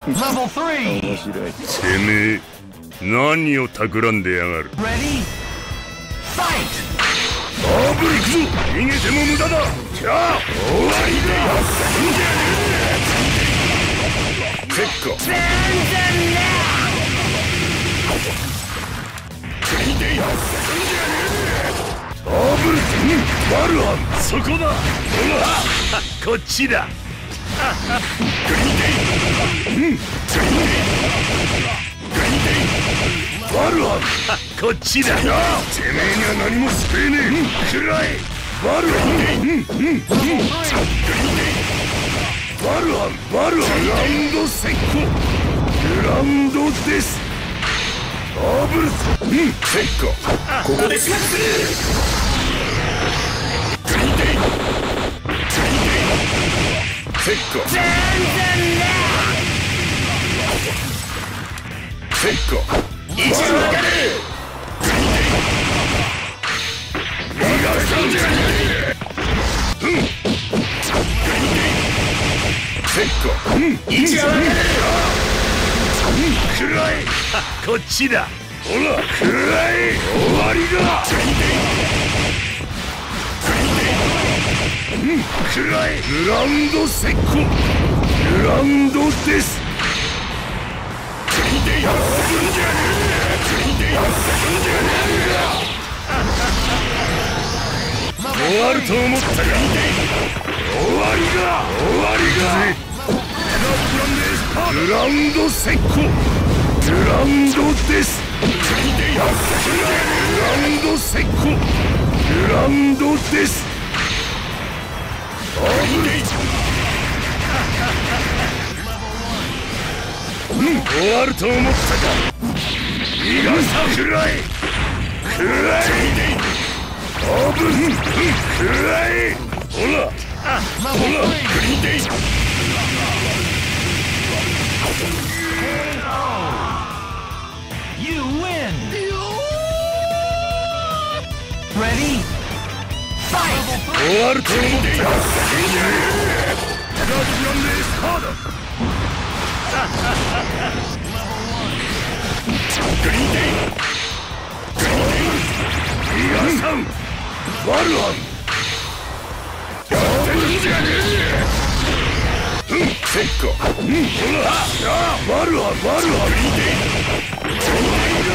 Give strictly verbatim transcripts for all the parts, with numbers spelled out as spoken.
Level three. 面白い。 てめえ何を企んでやがる。 Ready? Fight! ダブル行くぞ。逃げても無駄だ。じゃあ終わりだ。結果ダブルバルハン、そこだ。ほらこっちだ。バルハンこっちだ。てめえには何も救えねえ。くらえバルハン。バルハンバルハングランド先行。グランドです。ダブル結果ここでしまって結果結果一応わかる。逃がしたんじゃねえ。うん結果一応わかる。くらえこっちだ。ほらくらえ終わりだ。くらえグランド先行。グランドです。終わると思ったが終わりだ。終わりだ。グランド先行。グランドです。グランド先行。グランドです。終わると思ったか。逃がさくらえくらえダブルくらえ。ほらほら You win! Ready? Fight! 終わると思ったか。逃がさんバルハンやってるんじゃねえ。うん結果ほらバルハンバルハンお前だ。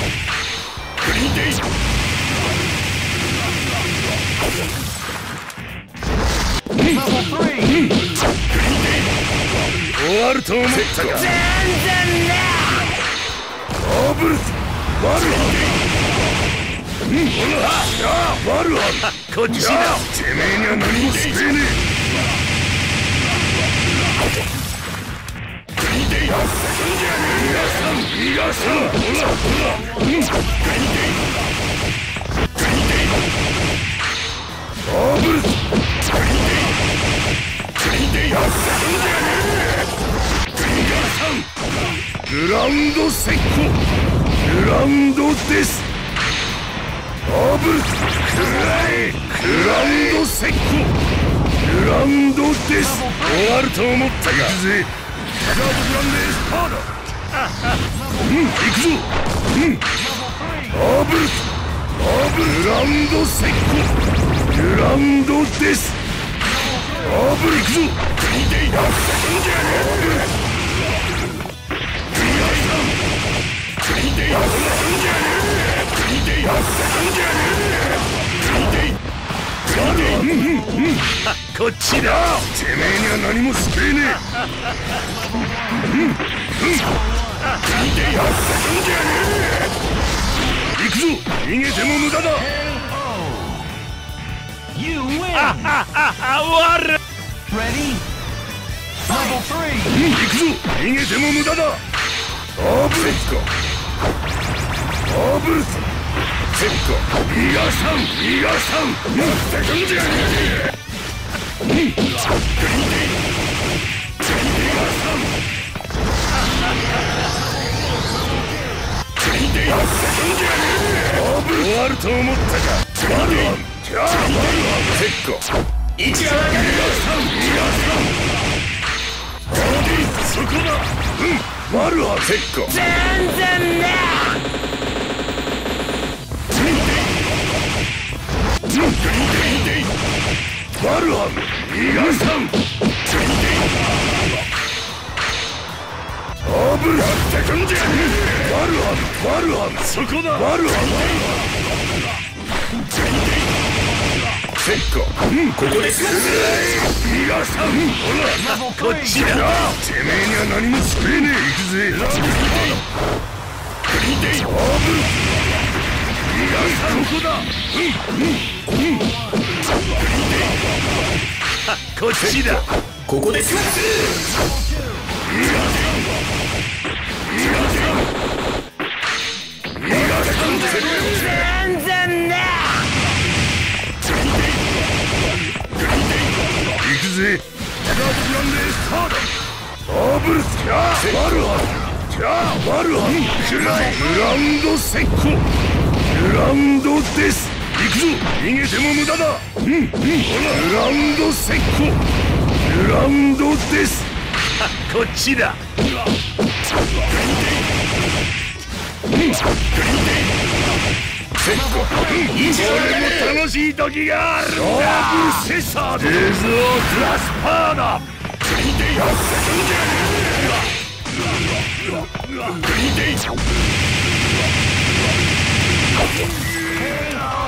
終わると思ったか。ダブルバルハン。ほらバルハンこっちだ。てめえには何も救えねえ。逃がさん逃がさん。ほらほらダブルグランド先行。グランドです。ダブルくらえグランド先行。グランドです。終わると思ったが。行くぜ。ダブルグランデースパーだ。うん行くぞ。うんダブルダブルグランド先行。グランドです。ダブル行くぞ。こっちだ。てめえには何も救えねえ。行くぞ。逃げても無駄だ。 You win! 終わる。 Ready? Level three! 行くぞ。逃げても無駄だ。ダブルかダブルかセッカ逃がさん逃がさんやってくんじゃねえ。逃がさん終わると思ったか。バルハンじゃあバルハンセッカ一応逃がさん逃がさんそこだ。 ワルハセッコ全然ねワルハム逃がさんアブルやってくんじゃワルハムワルハムそこだワルハムセッコうんここです逃がさんほらこっちだてめえには何も作れねえ行くぜアブル逃がさんここだうんうんうんこっちだここです逃がさん逃がさん逃がさん全然ね行くぜアブルキャーワルハンキャーワルハンクライグランドセッコグランドです行くぞ逃げても無駄だうんうんグランドセッコグランドですこっちだセッコ俺も楽しい時があるんだアブセサードデズオクラスパーだやってくんじゃねえ